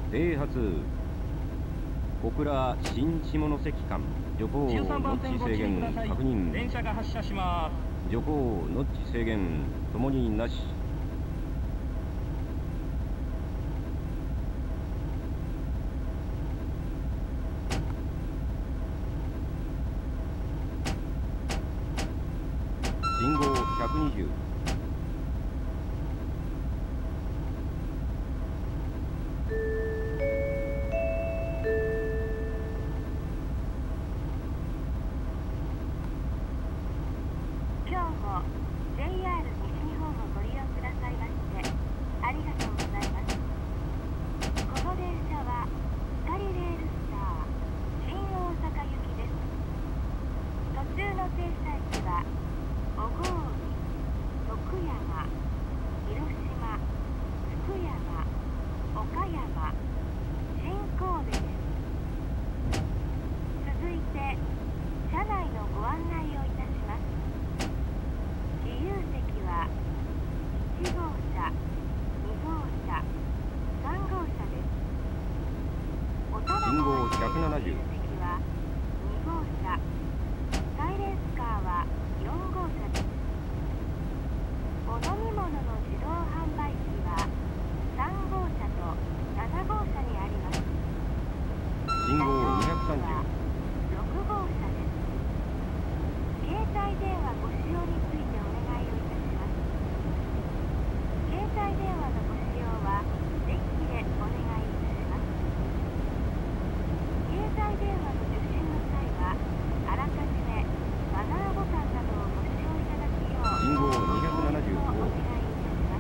停発小倉新下関間徐行ノッチ制限確認。 電車が発車します。 徐行ノッチ制限ともになし。信号120。 今日も JR 西日本をご利用くださいましてありがとうございます。この電車は光レールスター新大阪行きです。途中の停車駅は小郡、徳山、広島、福山、岡山、新神戸です。続いて車内のご案内をいたします。自由席は1号車、2号車、3号車です。おたばこが自由席は2号車、サイレンスカーは4号車です。お飲み物の自動販売機は3号車と7号車にあります。 信号230。 6号車です。携帯電話ご使用についてお願いをいたします。携帯電話のご使用は電気でお願いいたします。携帯電話の受信の際はあらかじめマナーボタンなどをご使用いただくよう信号お願いいたし 275。 ます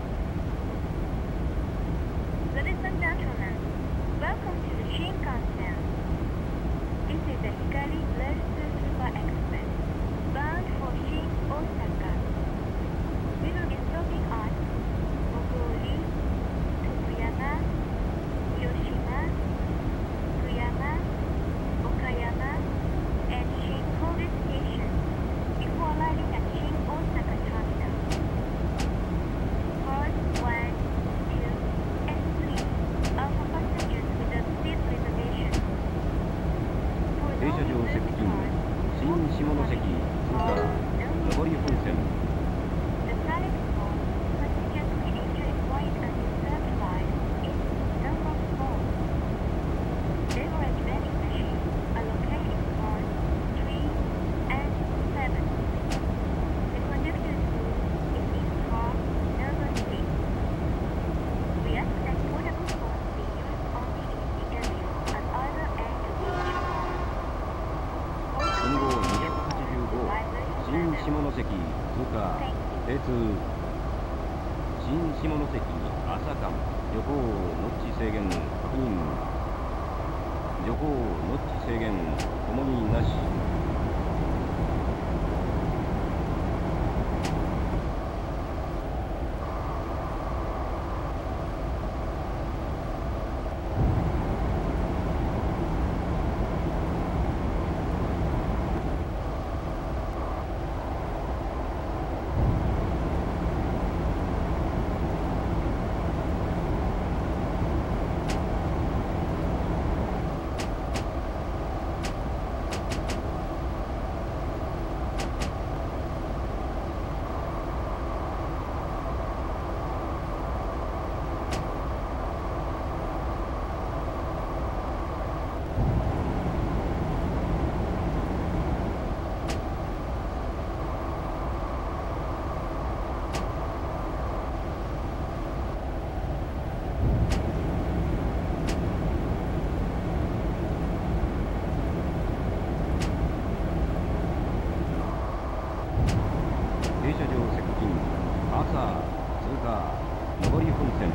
。Ladies and gentlemen, welcome to the Shinkansen. This is the Hikari Railstar Super Express bound for Shin Osaka. We will be stopping at Oguri, Tokuyama, Hiroshima, Fukuyama, Okayama, and Shin Kobe Station before arriving at Shin Osaka Terminal. Cars 1, 2, and 3 are for passengers with a seat reservation. For 停車場 non-reserved 接近 cars, 新下関通過上り本線。 the platform passengers will enjoy quiet and reserved ride is number 4. Beverage vending machines are located in cars 3 and 7. The conductor's booth is in car number 6. We ask that portable phones be used only in the area at either end of each car. 信号285。新下関通過停通。新下関朝間徐行ノッチ制限確認。徐行ノッチ制限ともになし。停車場接近朝通過上り本線。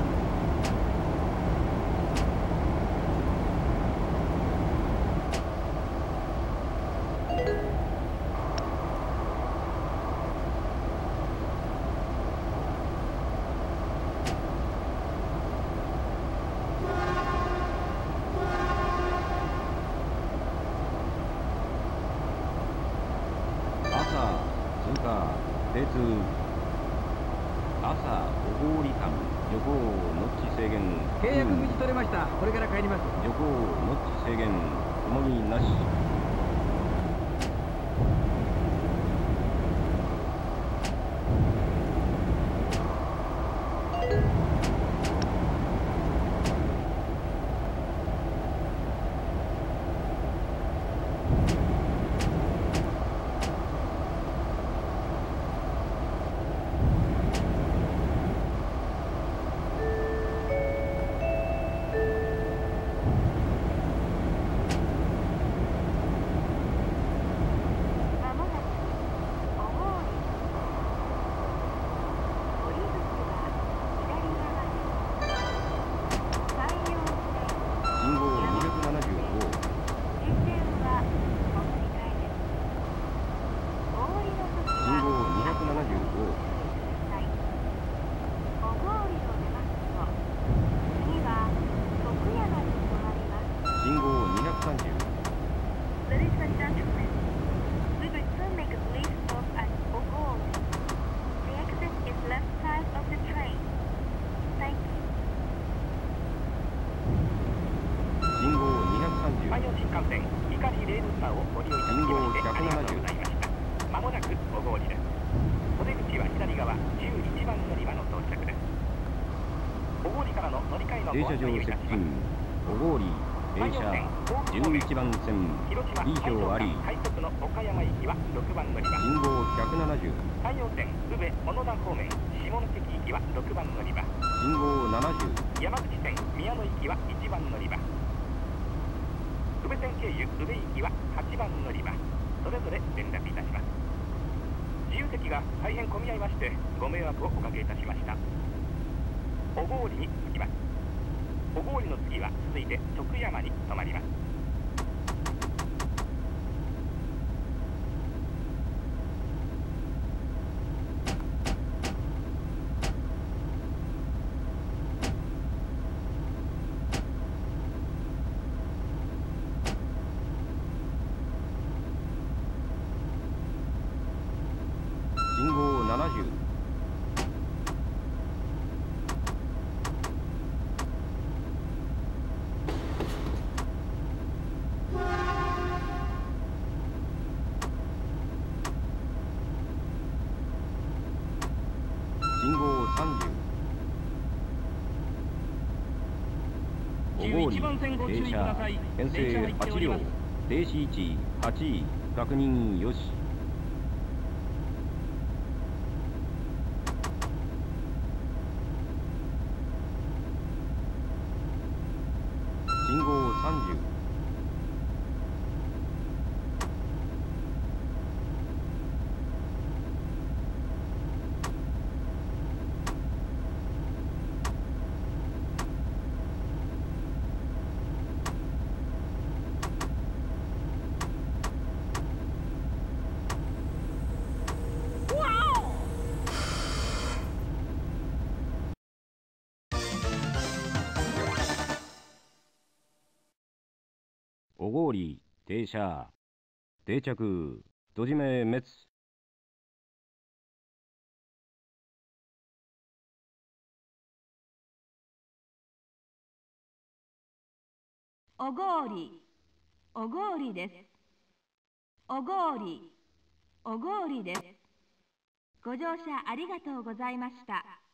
朝通過停通。朝小郡間徐行ノッチ制限契約無事取れました。これから帰ります。 徐行ノッチ制限ともになし。 山陽新幹線いかにレールスターをご利用いただきましてありがとうございました。まもなく小郡です。お出口は左側11番乗り場の到着です。小郡からの乗り換えのご案内をいたします。 小郡停車11番線 B 票あり。 快速の岡山行きは6番乗り場。 信号170。 山陽線宇部小野田方面下関行きは6番乗り場。 信号70。 山口線宮野行きは1番乗り場。宇部線経由宇部行きは8番乗り場。それぞれ連絡いたします。自由席が大変混み合いましてご迷惑をおかけいたしました。小郡に着きます。小郡の次は続いて徳山に停まります。 信号70。信号30。小郡停車編成8両停止位置8位確認よし。信号30。小郡停車定着閉じ目滅。 小郡です。小郡です。ご乗車ありがとうございました。